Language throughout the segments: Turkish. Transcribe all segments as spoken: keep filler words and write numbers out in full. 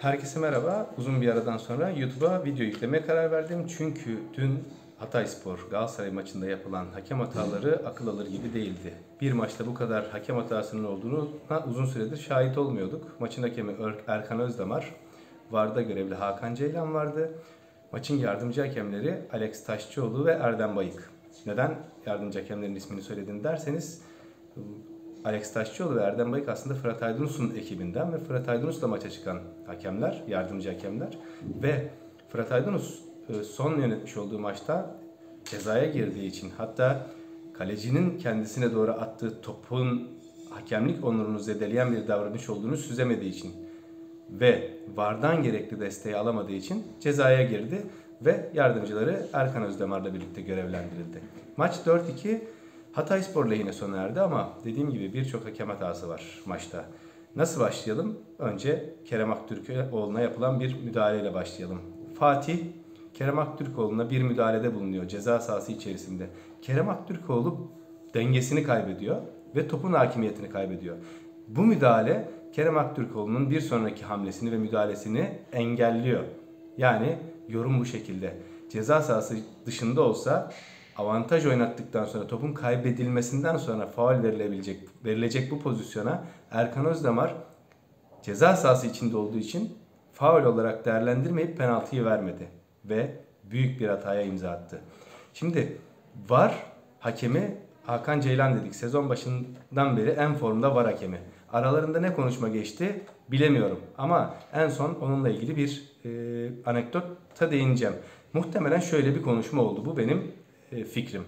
Herkese merhaba. Uzun bir aradan sonra YouTube'a video yüklemeye karar verdim. Çünkü dün Hatayspor Galatasaray maçında yapılan hakem hataları akıl alır gibi değildi. Bir maçta bu kadar hakem hatasının olduğunu uzun süredir şahit olmuyorduk. Maçın hakemi Erkan Özdamar, V A R'da görevli Hakan Ceylan vardı. Maçın yardımcı hakemleri Alex Taşçıoğlu ve Erdem Bayık. Neden yardımcı hakemlerin ismini söyledin derseniz, Alex Taşçıoğlu ve Erdem Bayık aslında Fırat Aydınus'un ekibinden ve Fırat Aydınus'la maça çıkan hakemler, yardımcı hakemler. Ve Fırat Aydınus son yönetmiş olduğu maçta cezaya girdiği için, hatta kalecinin kendisine doğru attığı topun hakemlik onurunu zedeleyen bir davranış olduğunu süzemediği için ve V A R'dan gerekli desteği alamadığı için cezaya girdi ve yardımcıları Erkan Özdemar'la birlikte görevlendirildi. Maç dört iki Hatayspor lehine sona erdi ama dediğim gibi birçok hakem hatası var maçta. Nasıl başlayalım? Önce Kerem Aktürkoğlu'na yapılan bir müdahaleyle başlayalım. Fatih, Kerem Aktürkoğlu'na bir müdahalede bulunuyor ceza sahası içerisinde. Kerem Aktürkoğlu dengesini kaybediyor ve topun hakimiyetini kaybediyor. Bu müdahale Kerem Aktürkoğlu'nun bir sonraki hamlesini ve müdahalesini engelliyor. Yani yorum bu şekilde. Ceza sahası dışında olsa, avantaj oynattıktan sonra, topun kaybedilmesinden sonra faul verilebilecek, verilecek bu pozisyona Erkan Özdamar ceza sahası içinde olduğu için faul olarak değerlendirmeyip penaltıyı vermedi ve büyük bir hataya imza attı. Şimdi V A R hakemi Hakan Ceylan dedik. Sezon başından beri en formda V A R hakemi. Aralarında ne konuşma geçti bilemiyorum ama en son onunla ilgili bir e, anekdota değineceğim. Muhtemelen şöyle bir konuşma oldu. Bu benim e, fikrim.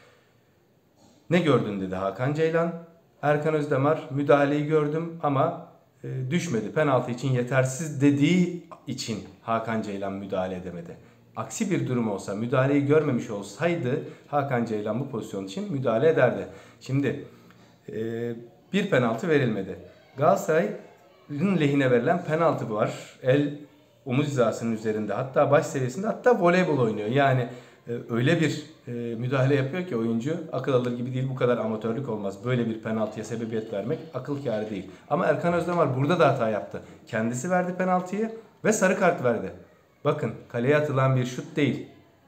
Ne gördün dedi Hakan Ceylan. Erkan Özdamar, müdahaleyi gördüm ama e, düşmedi. Penaltı için yetersiz dediği için Hakan Ceylan müdahale edemedi. Aksi bir durum olsa, müdahaleyi görmemiş olsaydı Hakan Ceylan bu pozisyon için müdahale ederdi. Şimdi e, bir penaltı verilmedi. Galatasaray'ın lehine verilen penaltı var. El omuz hizasının üzerinde, hatta baş seviyesinde, hatta voleybol oynuyor. Yani e, öyle bir e, müdahale yapıyor ki oyuncu, akıl alır gibi değil, bu kadar amatörlük olmaz. Böyle bir penaltıya sebebiyet vermek akıl kârı değil. Ama Erkan Özdamar burada da hata yaptı. Kendisi verdi penaltıyı ve sarı kart verdi. Bakın, kaleye atılan bir şut değil.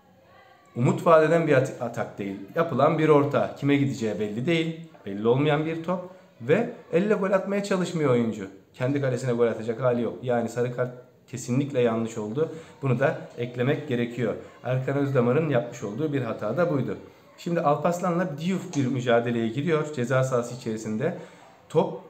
Umut vaat eden bir atak değil. Yapılan bir orta. Kime gideceği belli değil. Belli olmayan bir top. Ve elle gol atmaya çalışmıyor oyuncu. Kendi kalesine gol atacak hali yok. Yani sarı kart kesinlikle yanlış oldu. Bunu da eklemek gerekiyor. Erkan Özdamar'ın yapmış olduğu bir hata da buydu. Şimdi Alparslan'la Diouf bir mücadeleye giriyor ceza sahası içerisinde. Top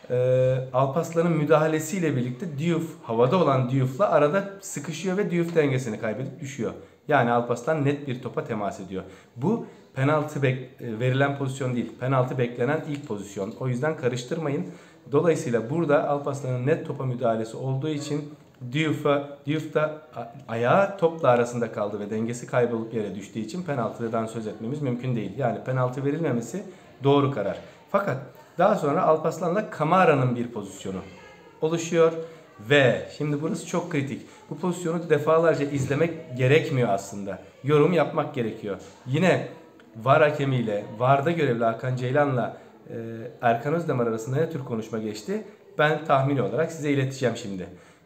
e, Alparslan'ın müdahalesiyle birlikte Diouf, havada olan Diouf'la arada sıkışıyor ve Diouf dengesini kaybedip düşüyor. Yani Alparslan net bir topa temas ediyor. Bu penaltı verilen pozisyon değil. Penaltı beklenen ilk pozisyon. O yüzden karıştırmayın. Dolayısıyla burada Alparslan'ın net topa müdahalesi olduğu için Diouf'a, Diouf da ayağı topla arasında kaldı ve dengesi kaybolup yere düştüğü için penaltıdan söz etmemiz mümkün değil. Yani penaltı verilmemesi doğru karar. Fakat daha sonra Alparslan'la Kamara'nın bir pozisyonu oluşuyor ve şimdi burası çok kritik. Bu pozisyonu defalarca izlemek gerekmiyor aslında. Yorum yapmak gerekiyor. Yine V A R hakemiyle, V A R'da görevli Hakan Ceylan'la e, Erkan Özdamar arasında ne tür konuşma geçti? Ben tahmini olarak size ileteceğim şimdi.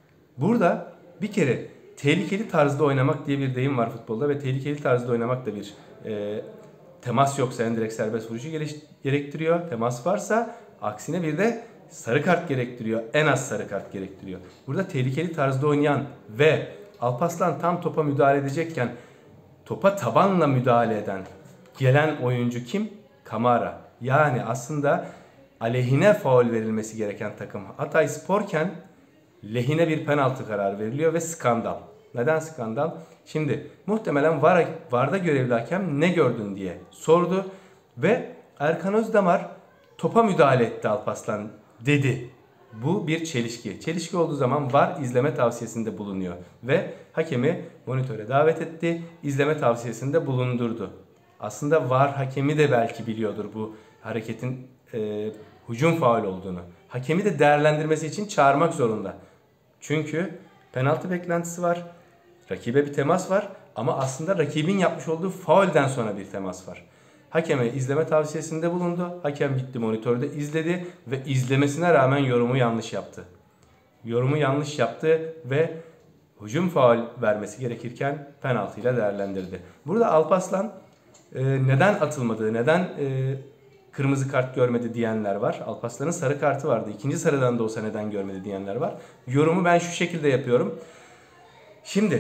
Burada bir kere tehlikeli tarzda oynamak diye bir deyim var futbolda ve tehlikeli tarzda oynamak da bir e, temas yoksa en direkt serbest vuruşu gerektiriyor. Temas varsa aksine bir de sarı kart gerektiriyor. En az sarı kart gerektiriyor. Burada tehlikeli tarzda oynayan ve Alparslan tam topa müdahale edecekken topa tabanla müdahale eden gelen oyuncu kim? Kamara. Yani aslında aleyhine faul verilmesi gereken takım Hatayspor'ken lehine bir penaltı kararı veriliyor ve skandal. Neden skandal? Şimdi muhtemelen V A R'da görevli hakem ne gördün diye sordu ve Erkan Özdamar topa müdahale etti Alparslan dedi. Bu bir çelişki. Çelişki olduğu zaman V A R izleme tavsiyesinde bulunuyor ve hakemi monitöre davet etti, izleme tavsiyesinde bulundurdu. Aslında V A R hakemi de belki biliyordur bu hareketin e, hücum faul olduğunu. Hakemi de değerlendirmesi için çağırmak zorunda. Çünkü penaltı beklentisi var, rakibe bir temas var ama aslında rakibin yapmış olduğu faulden sonra bir temas var. Hakeme izleme tavsiyesinde bulundu. Hakem gitti monitörde izledi ve izlemesine rağmen yorumu yanlış yaptı. yorumu yanlış yaptı ve hücum faul vermesi gerekirken penaltıyla değerlendirdi. Burada Alparslan e, neden atılmadığı, neden e, kırmızı kart görmedi diyenler var. Alparslan'ın sarı kartı vardı. İkinci sarıdan da olsa neden görmedi diyenler var. Yorumu ben şu şekilde yapıyorum. Şimdi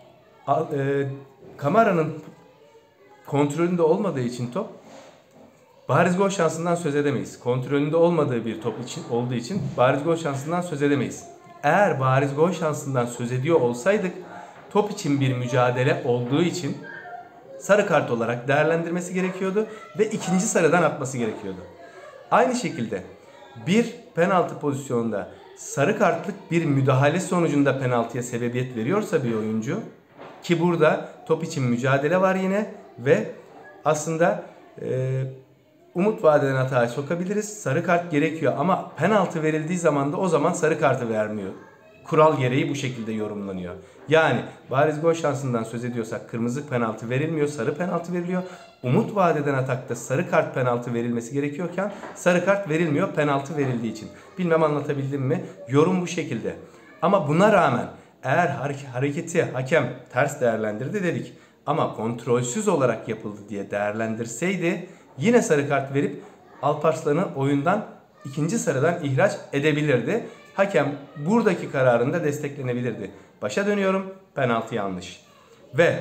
e, Kamara'nın kontrolünde olmadığı için top, bariz gol şansından söz edemeyiz. Kontrolünde olmadığı bir top için olduğu için bariz gol şansından söz edemeyiz. Eğer bariz gol şansından söz ediyor olsaydık, top için bir mücadele olduğu için sarı kart olarak değerlendirmesi gerekiyordu ve ikinci sarıdan atması gerekiyordu. Aynı şekilde bir penaltı pozisyonunda sarı kartlık bir müdahale sonucunda penaltıya sebebiyet veriyorsa bir oyuncu, ki burada top için mücadele var yine ve aslında e, umut vadeden hataya sokabiliriz. Sarı kart gerekiyor ama penaltı verildiği zaman da o zaman sarı kartı vermiyor. Kural gereği bu şekilde yorumlanıyor. Yani bariz gol şansından söz ediyorsak kırmızı penaltı verilmiyor, sarı penaltı veriliyor. Umut vadeden atakta sarı kart penaltı verilmesi gerekiyorken sarı kart verilmiyor penaltı verildiği için. Bilmem anlatabildim mi? Yorum bu şekilde. Ama buna rağmen eğer hareketi hakem ters değerlendirdi dedik ama kontrolsüz olarak yapıldı diye değerlendirseydi yine sarı kart verip Alparslan'ı oyundan ikinci sarıdan ihraç edebilirdi. Hakem buradaki kararında desteklenebilirdi. Başa dönüyorum. Penaltı yanlış. Ve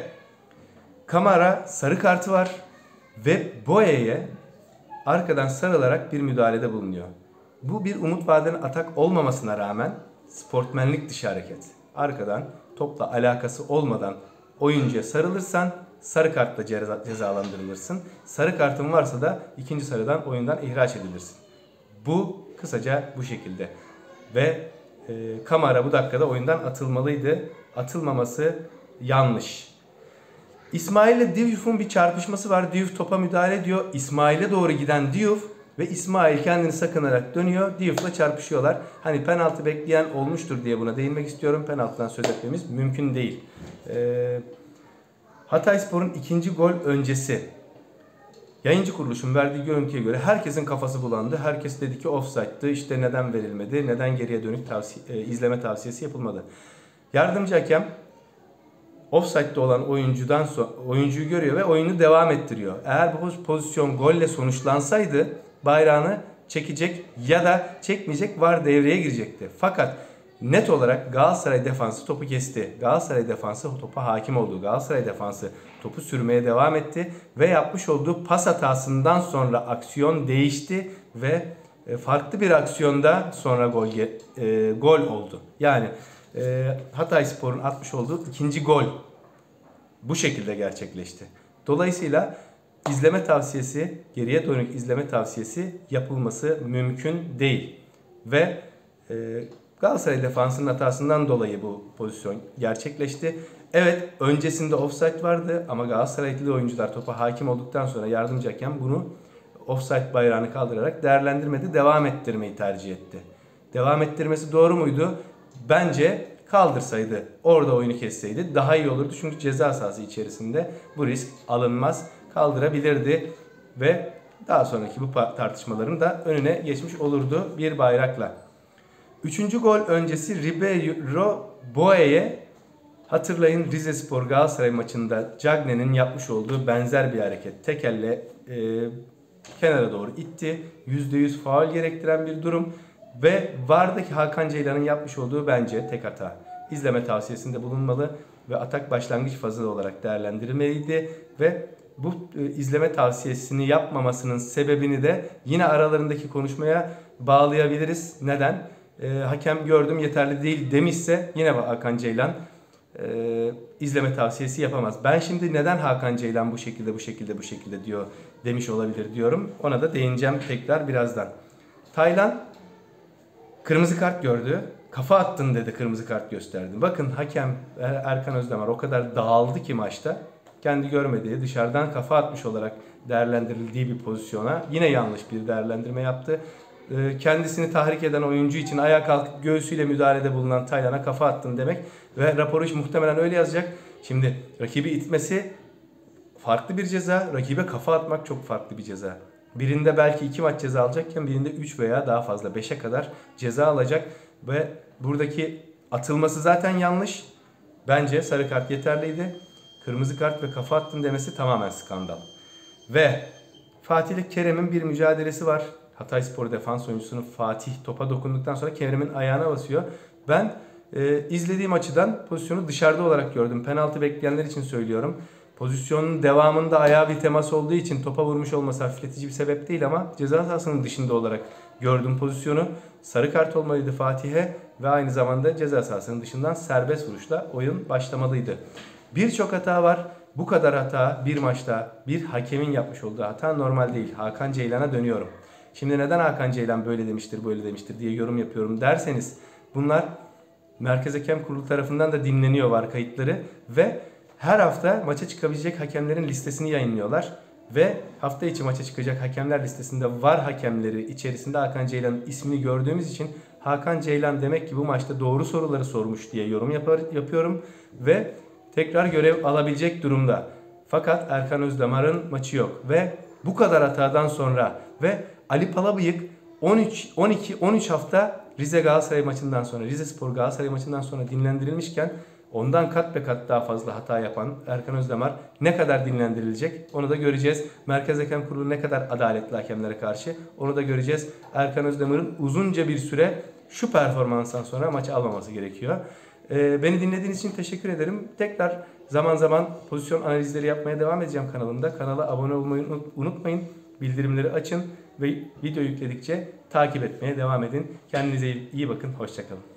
Kamara sarı kartı var ve Boye'ye arkadan sarılarak bir müdahalede bulunuyor. Bu bir umut vadeden atak olmamasına rağmen sportmenlik dışı hareket. Arkadan topla alakası olmadan oyuncuya sarılırsan sarı kartla cezalandırılırsın. Sarı kartın varsa da ikinci sarıdan oyundan ihraç edilirsin. Bu kısaca bu şekilde. Ve e, Kamara bu dakikada oyundan atılmalıydı. Atılmaması yanlış. İsmail ile Diouf'un bir çarpışması var. Diouf topa müdahale ediyor. İsmail'e doğru giden Diouf ve İsmail kendini sakınarak dönüyor. Diouf'la çarpışıyorlar. Hani penaltı bekleyen olmuştur diye buna değinmek istiyorum. Penaltıdan söz etmemiz mümkün değil. Ee, Hatayspor'un ikinci gol öncesi yayıncı kuruluşun verdiği görüntüye göre herkesin kafası bulandı. Herkes dedi ki offside'dı. İşte neden verilmedi? Neden geriye dönük tavsiye, e, izleme tavsiyesi yapılmadı? Yardımcı hakem offside'de olan oyuncudan sonra oyuncuyu görüyor ve oyunu devam ettiriyor. Eğer bu pozisyon golle sonuçlansaydı bayrağını çekecek ya da çekmeyecek, VAR devreye girecekti. Fakat net olarak Galatasaray defansı topu kesti. Galatasaray defansı topa hakim oldu. Galatasaray defansı topu sürmeye devam etti ve yapmış olduğu pas hatasından sonra aksiyon değişti ve farklı bir aksiyonda sonra gol e, gol oldu. Yani e, Hatayspor'un atmış olduğu ikinci gol bu şekilde gerçekleşti. Dolayısıyla izleme tavsiyesi, geriye dönük izleme tavsiyesi yapılması mümkün değil. Ve e, Galatasaray defansının hatasından dolayı bu pozisyon gerçekleşti. Evet, öncesinde offside vardı ama Galatasaraylı oyuncular topa hakim olduktan sonra yardımcı hakem bunu offside bayrağını kaldırarak değerlendirmedi, devam ettirmeyi tercih etti. Devam ettirmesi doğru muydu? Bence kaldırsaydı, orada oyunu kesseydi daha iyi olurdu. Çünkü ceza sahası içerisinde bu risk alınmaz, kaldırabilirdi ve daha sonraki bu tartışmaların da önüne geçmiş olurdu bir bayrakla. Üçüncü gol öncesi Ribeiro Boye'ye, hatırlayın Rizespor Galatasaray maçında Cagne'nin yapmış olduğu benzer bir hareket. Tek elle e, kenara doğru itti. yüzde yüz faul gerektiren bir durum. Ve VAR'daki Hakan Ceylan'ın yapmış olduğu bence tek hata. İzleme tavsiyesinde bulunmalı ve atak başlangıç fazı olarak değerlendirilmeliydi. Ve bu e, izleme tavsiyesini yapmamasının sebebini de yine aralarındaki konuşmaya bağlayabiliriz. Neden? E, hakem gördüm yeterli değil demişse yine Hakan Ceylan e, izleme tavsiyesi yapamaz. Ben şimdi neden Hakan Ceylan bu şekilde bu şekilde bu şekilde diyor demiş olabilir diyorum. Ona da değineceğim tekrar birazdan. Taylan kırmızı kart gördü. Kafa attın dedi, kırmızı kart gösterdi. Bakın hakem Erkan Özdemir o kadar dağıldı ki maçta. Kendi görmediği, dışarıdan kafa atmış olarak değerlendirildiği bir pozisyona yine yanlış bir değerlendirme yaptı. Kendisini tahrik eden oyuncu için ayağa kalkıp göğsüyle müdahalede bulunan Taylan'a kafa attın demek ve raporu muhtemelen öyle yazacak. Şimdi rakibi itmesi farklı bir ceza, rakibe kafa atmak çok farklı bir ceza. Birinde belki iki maç ceza alacakken birinde üç veya daha fazla beşe kadar ceza alacak Ve buradaki atılması zaten yanlış. Bence sarı kart yeterliydi. Kırmızı kart ve kafa attın demesi tamamen skandal. Ve Fatih ile Kerem'in bir mücadelesi var. Hatayspor defans oyuncusunun Fatih topa dokunduktan sonra Kerem'in ayağına basıyor. Ben e, izlediğim açıdan pozisyonu dışarıda olarak gördüm. Penaltı bekleyenler için söylüyorum. Pozisyonun devamında ayağa bir temas olduğu için topa vurmuş olması hafifletici bir sebep değil ama ceza sahasının dışında olarak gördüm pozisyonu. Sarı kart olmalıydı Fatih'e ve aynı zamanda ceza sahasının dışından serbest vuruşla oyun başlamalıydı. Birçok hata var. Bu kadar hata bir maçta bir hakemin yapmış olduğu hata normal değil. Hakan Ceylan'a dönüyorum. Şimdi neden Hakan Ceylan böyle demiştir, böyle demiştir diye yorum yapıyorum derseniz bunlar Merkez Hakem Kurulu tarafından da dinleniyor var kayıtları ve her hafta maça çıkabilecek hakemlerin listesini yayınlıyorlar. Ve hafta içi maça çıkacak hakemler listesinde var hakemleri içerisinde Hakan Ceylan'ın ismini gördüğümüz için Hakan Ceylan demek ki bu maçta doğru soruları sormuş diye yorum yapar, yapıyorum. Ve tekrar görev alabilecek durumda. Fakat Erkan Özdamar'ın maçı yok. Ve bu kadar hatadan sonra ve Ali Palabıyık on üç, on iki, on üç hafta Rize Galatasaray maçından sonra, Rizespor Galatasaray maçından sonra dinlendirilmişken ondan kat be kat daha fazla hata yapan Erkan Özdamar ne kadar dinlendirilecek onu da göreceğiz. Merkez Hakem Kurulu ne kadar adaletli hakemlere karşı onu da göreceğiz. Erkan Özdamar'ın uzunca bir süre şu performanstan sonra maçı almaması gerekiyor. Ee, beni dinlediğiniz için teşekkür ederim. Tekrar zaman zaman pozisyon analizleri yapmaya devam edeceğim kanalımda. Kanala abone olmayı unutmayın. Bildirimleri açın ve video yükledikçe takip etmeye devam edin. Kendinize iyi bakın. Hoşça kalın.